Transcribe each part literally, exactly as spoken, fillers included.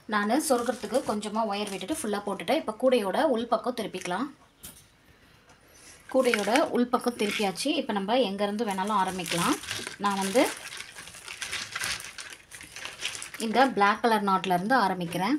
நான் சொருகிறதுக்கு கொஞ்சமாக ஒயர் விட்டுட்டு ஃபுல்லாக போட்டுட்டேன். இப்போ கூடையோட உள்பக்கம் திருப்பிக்கலாம். கூடையோட உள்பக்கம் திருப்பியாச்சு. இப்போ நம்ம எங்கேருந்து வேணாலும் ஆரம்பிக்கலாம். நான் வந்து இந்த பிளாக் கலர் நாட்லேருந்து ஆரம்பிக்கிறேன்.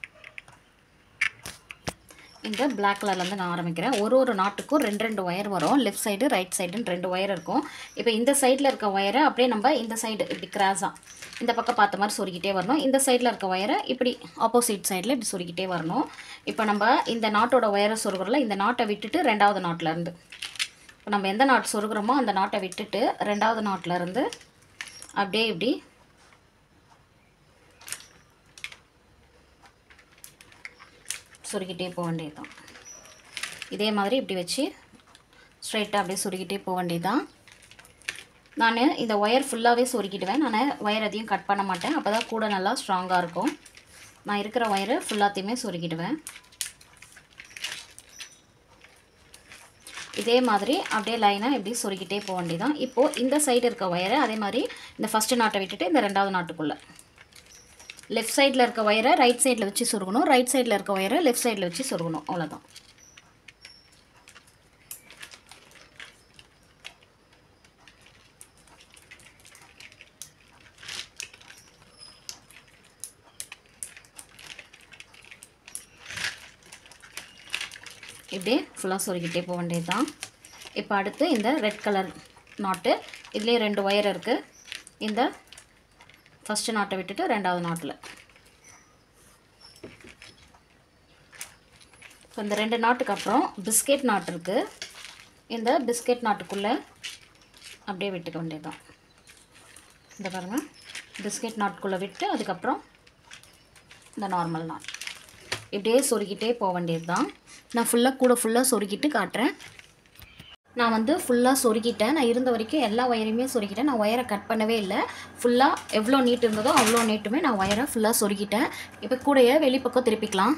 இந்த பிளாக் கலர்லேருந்து நான் ஆரம்பிக்கிறேன். ஒரு ஒரு நாட்டுக்கும் ரெண்டு ரெண்டு ஒயர் வரும். லெஃப்ட் சைடு ரைட் சைடுன்னு ரெண்டு ஒயர் இருக்கும். இப்போ இந்த சைடில் இருக்க ஒயரை அப்படியே நம்ம இந்த சைடு இப்படி கிராஸாக இந்த பக்கம் பார்த்த மாதிரி சொருகிட்டே வரணும். இந்த சைடில் இருக்க ஒயரை இப்படி ஆப்போசிட் சைடில் இப்படி சொருகிட்டே வரணும். இப்போ நம்ம இந்த நாட்டோட ஒயரை சொருகிறோம்ல, இந்த நாட்டை விட்டுட்டு ரெண்டாவது நாட்டிலேருந்து இப்போ நம்ம எந்த நாட்டு சொருகிறோமோ அந்த நாட்டை விட்டுட்டு ரெண்டாவது நாட்டிலேருந்து அப்படியே இப்படி சொருகிட்டே போக வேண்டியதுதான். இதே மாதிரி இப்படி வச்சு ஸ்ட்ரைட்டாக அப்படியே சொருகிட்டே போக வேண்டியதுதான். நான் இந்த ஒயர் ஃபுல்லாகவே சொருகிடுவேன். நான் ஒயர் அதையும் கட் பண்ண மாட்டேன். அப்போ தான் கூட நல்லா ஸ்ட்ராங்காக இருக்கும். நான் இருக்கிற ஒயரு ஃபுல்லாத்தையுமே சொருகிடுவேன். இதே மாதிரி அப்படியே லைனாக இப்படி சொருகிட்டே போக வேண்டியதான். இப்போது இந்த சைடு இருக்க ஒயரை அதே மாதிரி இந்த ஃபஸ்ட்டு நாட்டை விட்டுட்டு இந்த ரெண்டாவது நாட்டுக்குள்ளே லெஃப்ட் சைடில் இருக்க ஒயரை ரைட் சைடில் வச்சு சொருகணும். ரைட் சைடில் இருக்க ஒயரை லெஃப்ட் சைடில் வச்சு சொருகணும். அவ்வளோதான். இப்படியே ஃபுல்லாக சொருகிட்டே போக வேண்டியது தான். இப்போ அடுத்து இந்த ரெட் கலர் நாட்டு, இதுலேயே ரெண்டு ஒயர் இருக்குது. இந்த ஃபஸ்ட்டு நாட்டை விட்டுட்டு ரெண்டாவது நாட்டில் இப்போ இந்த ரெண்டு நாட்டுக்கு அப்புறம் பிஸ்கெட் நாட்டு இருக்குது. இந்த பிஸ்கெட் நாட்டுக்குள்ளே அப்படியே விட்டுக்க வேண்டியது தான். இந்த பாருங்கள், பிஸ்கெட் நாட்டுக்குள்ளே விட்டு அதுக்கப்புறம் இந்த நார்மல் நாட் இப்படியே சொருகிட்டே போக வேண்டியது தான். நான் ஃபுல்லாக கூட ஃபுல்லாக சொருகிட்டு காட்டுறேன். நான் வந்து ஃபுல்லாக சொருகிட்டேன். நான் இருந்த வரைக்கும் எல்லா ஒயரையுமே சொருகிட்டேன். நான் ஒயரை கட் பண்ணவே இல்லை. ஃபுல்லாக எவ்வளோ நீட் இருந்ததோ அவ்வளோ நீட்டுமே நான் ஒயரை ஃபுல்லாக சொருகிட்டேன். இப்போ கூடையை வெளிப்பக்கம் திருப்பிக்கலாம்.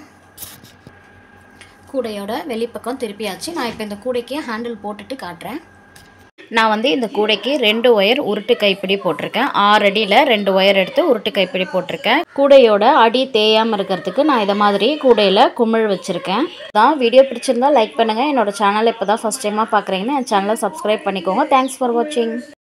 கூடையோட வெளிப்பக்கம் திருப்பியாச்சு. நான் இப்போ இந்த கூடைக்கு ஹேண்டில் போட்டுட்டு காட்டுறேன். நான் வந்து இந்த கூடைக்கு ரெண்டு ஒயர் உருட்டு கைப்பிடி போட்டிருக்கேன். ஆறு அடியில் ரெண்டு ஒயர் எடுத்து உருட்டு கைப்பிடி போட்டிருக்கேன். கூடையோட அடி தேயாமல் இருக்கிறதுக்கு நான் இதை மாதிரி கூடையில் குமிழ் வச்சுருக்கேன். தான் வீடியோ பிடிச்சிருந்தா லைக் பண்ணுங்கள். என்னோட சேனலை இப்போ தான் ஃபஸ்ட் டைமாக பார்க்குறீங்கன்னா என் சேனலை சப்ஸ்கிரைப் பண்ணிக்கோங்க. தேங்க்ஸ் ஃபார் வாட்சிங்.